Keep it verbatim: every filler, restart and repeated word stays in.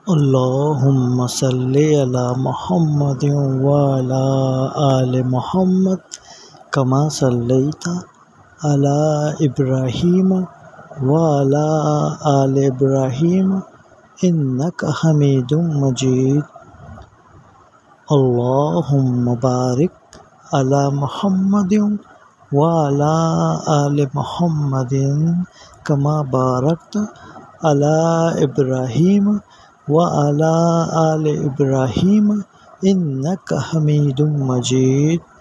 اللهم صل على محمد وعلى آل محمد كما صليت على إبراهيم وعلى آل إبراهيم إنك حميد مجيد. اللهم بارك على محمد وعلى آل محمد كما باركت على إبراهيم وعلى آل إبراهيم إنك حميد مجيد.